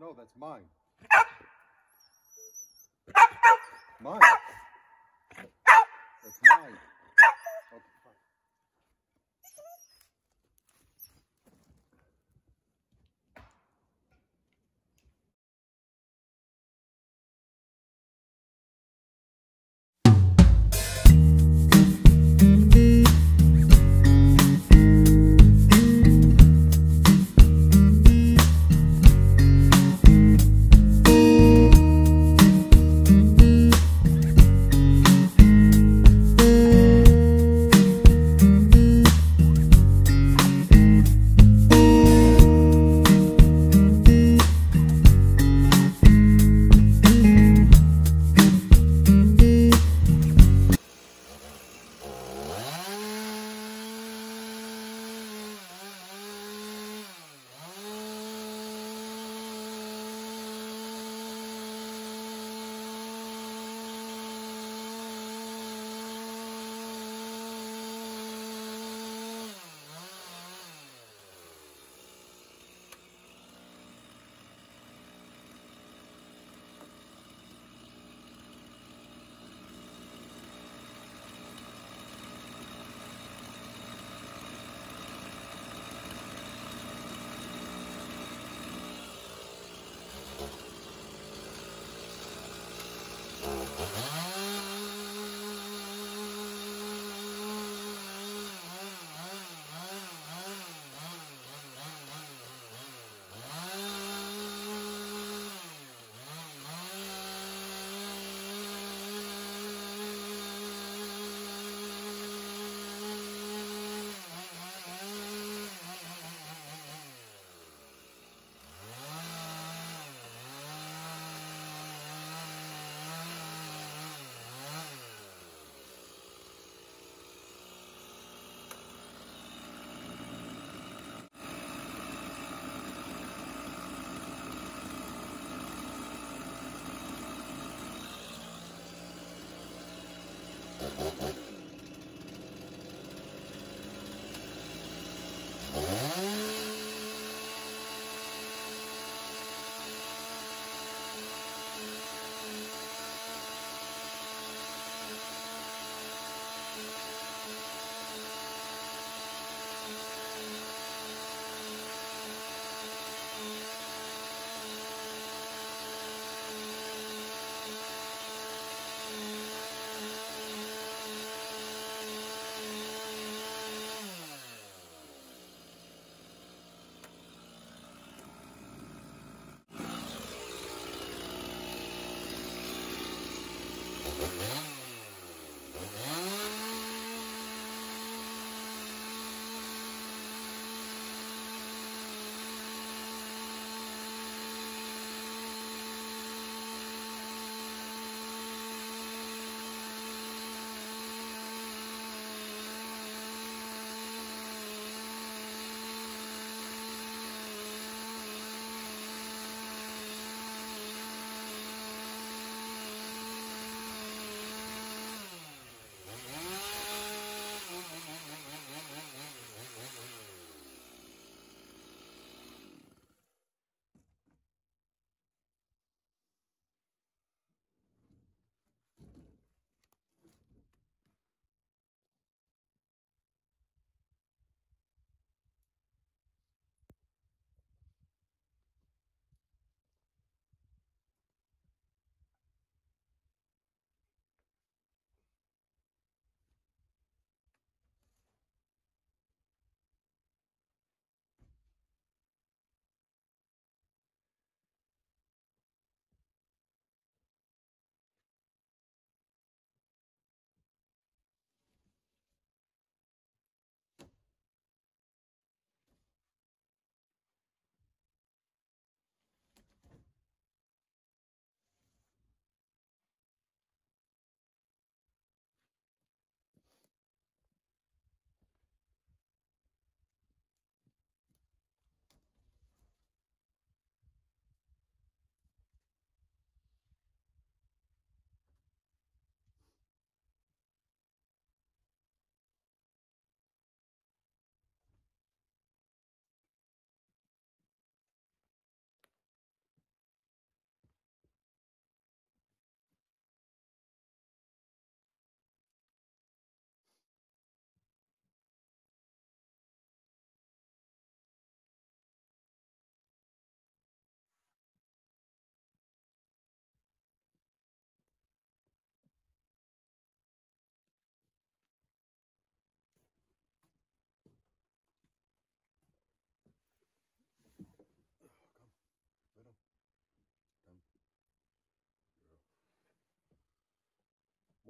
No, that's mine. Mine. That's mine. Okay, fine.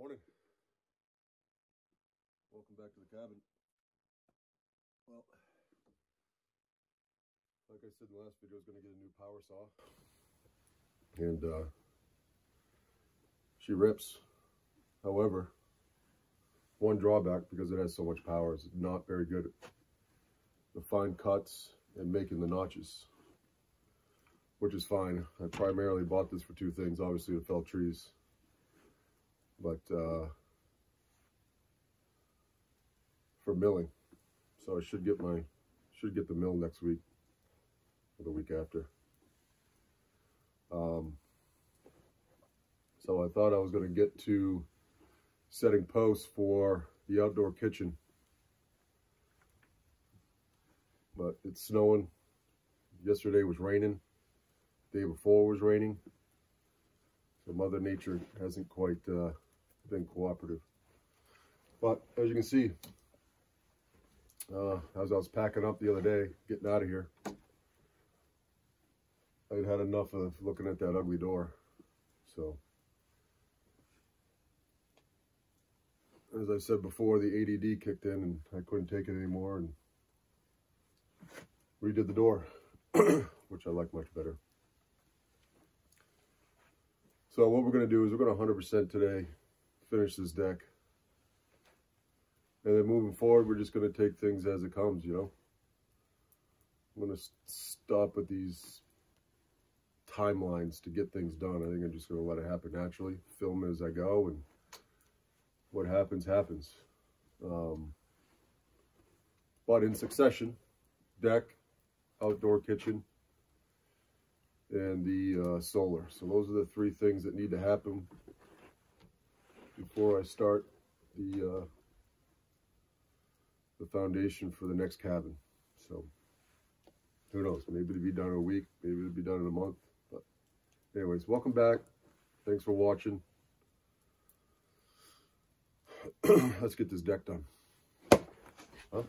Morning. Welcome back to the cabin. Well, like I said in the last video, I was going to get a new power saw. And she rips. However, one drawback, because it has so much power, is not very good at the fine cuts and making the notches, which is fine. I primarily bought this for two things, obviously to fell trees, but for milling. So I should get the mill next week or the week after. So I thought I was going to get to setting posts for the outdoor kitchen, but it's snowing. Yesterday was raining. The day before was raining. So Mother Nature hasn't quite been cooperative. But as you can see, as I was packing up the other day, getting out of here, I'd had enough of looking at that ugly door. So, as I said before, the ADD kicked in and I couldn't take it anymore and redid the door, which I like much better. So what we're going to do is we're going to 100% today finish this deck. And then moving forward, we're just going to take things as it comes, you know. I'm going to stop at these timelines to get things done. I think I'm just going to let it happen naturally, film it as I go, and what happens, happens. But in succession: deck, outdoor kitchen, and the solar. So those are the three things that need to happen before I start the foundation for the next cabin. So who knows, maybe it'll be done in a week, maybe it'll be done in a month. But anyways, welcome back. Thanks for watching. Let's get this deck done. Huh?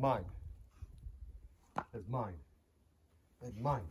mine. It's mine. It's mine.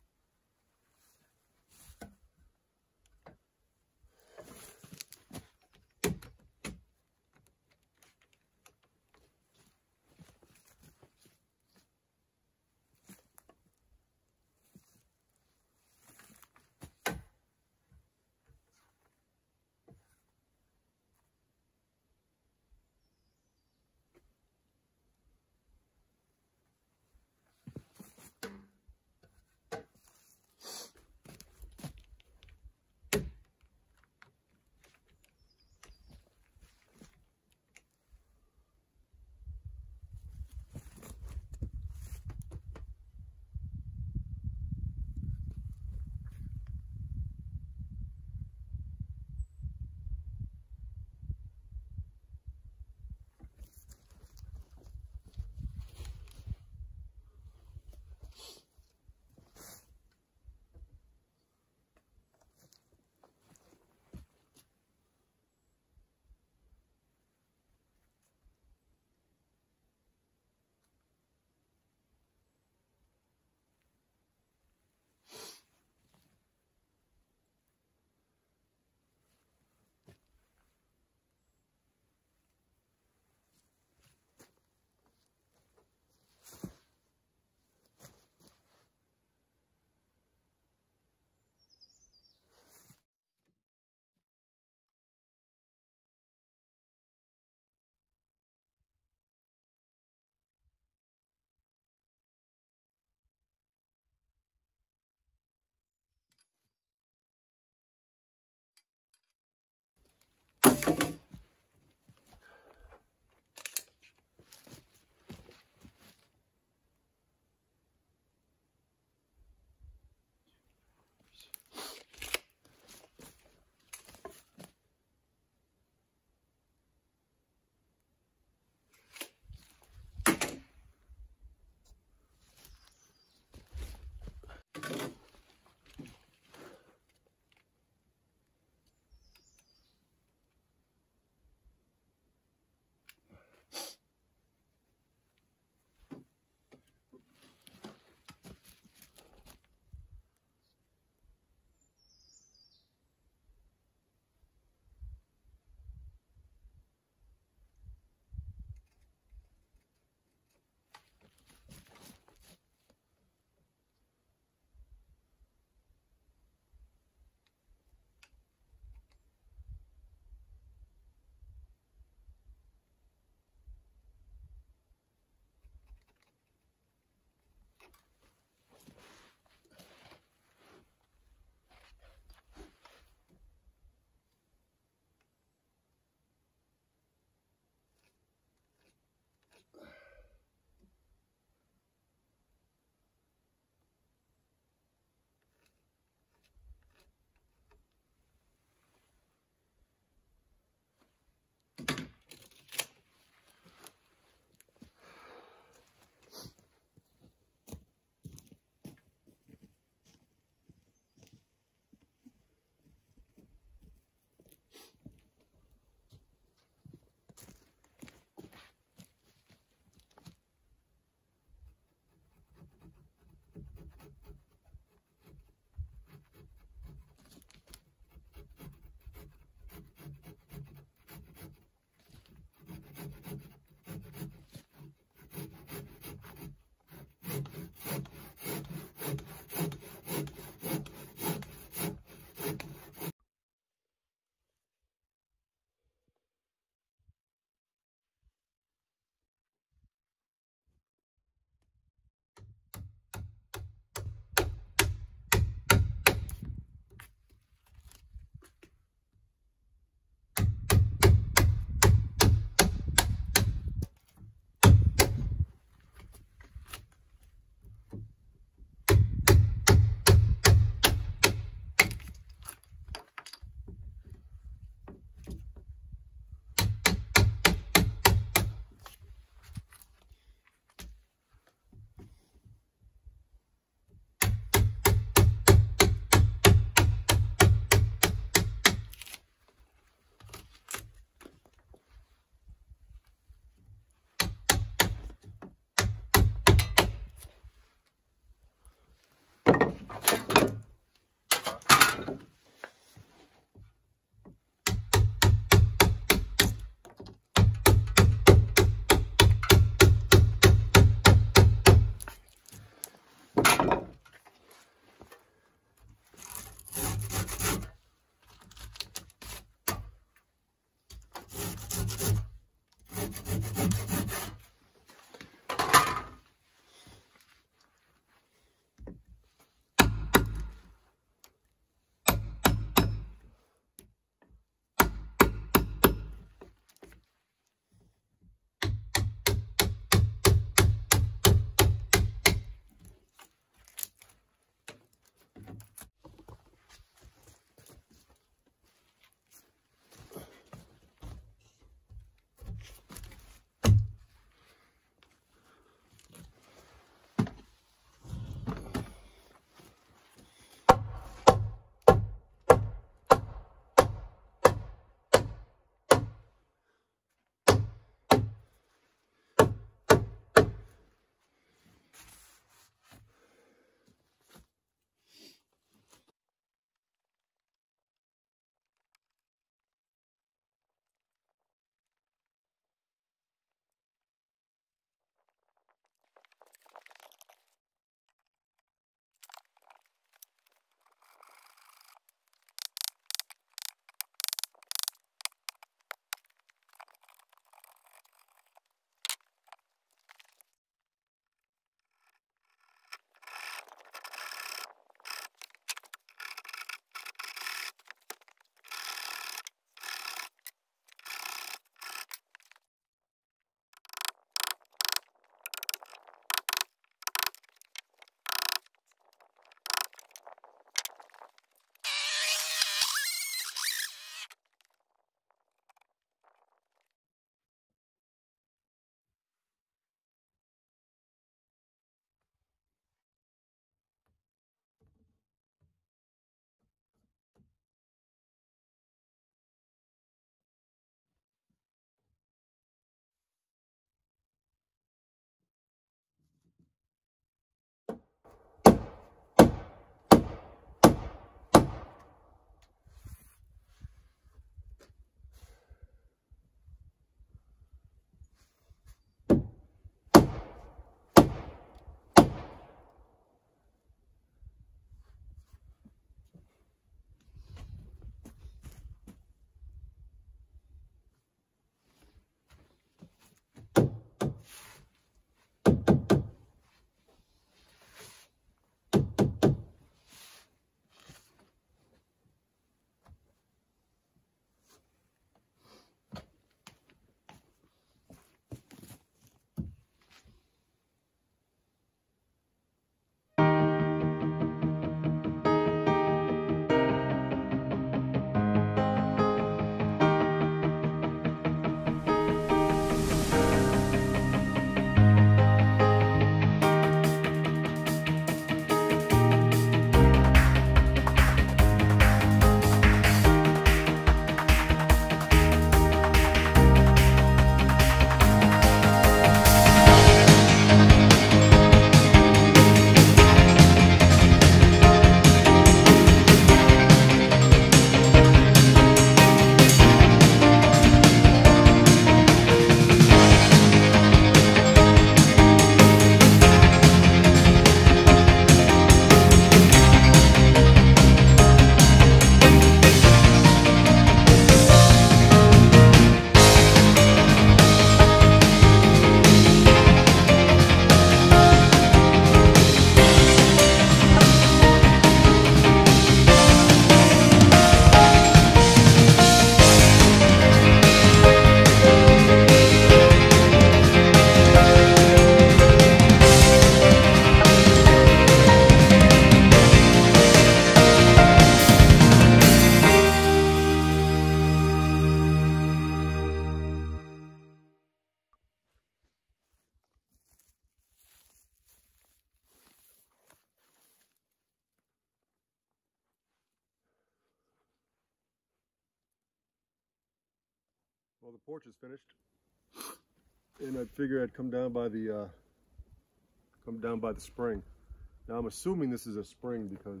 Well, the porch is finished, and I figured I'd come down by the spring. Now I'm assuming this is a spring because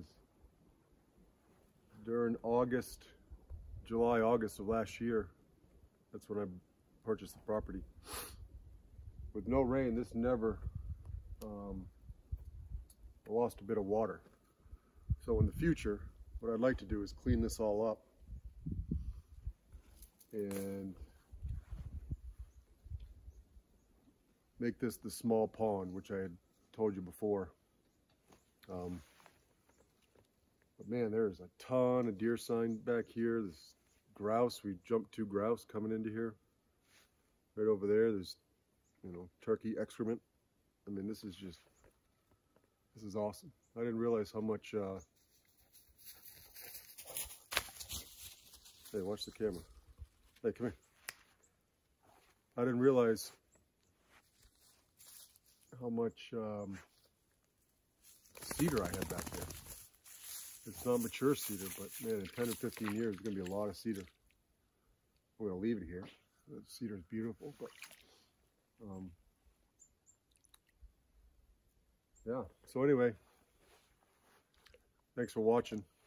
during July, August of last year, that's when I purchased the property. With no rain, this never lost a bit of water. So in the future, what I'd like to do is clean this all up and make this the small pond, which I had told you before. But man, there's a ton of deer sign back here. There's grouse. We jumped 2 grouse coming into here. Right over there, there's, you know, turkey excrement. I mean, this is awesome. I didn't realize how much, hey, watch the camera. Hey, come here. I didn't realize how much cedar I had back there. It's not mature cedar, but man, in 10 or 15 years, there's gonna be a lot of cedar. I'm gonna leave it here. The cedar is beautiful, but yeah. So anyway, thanks for watching.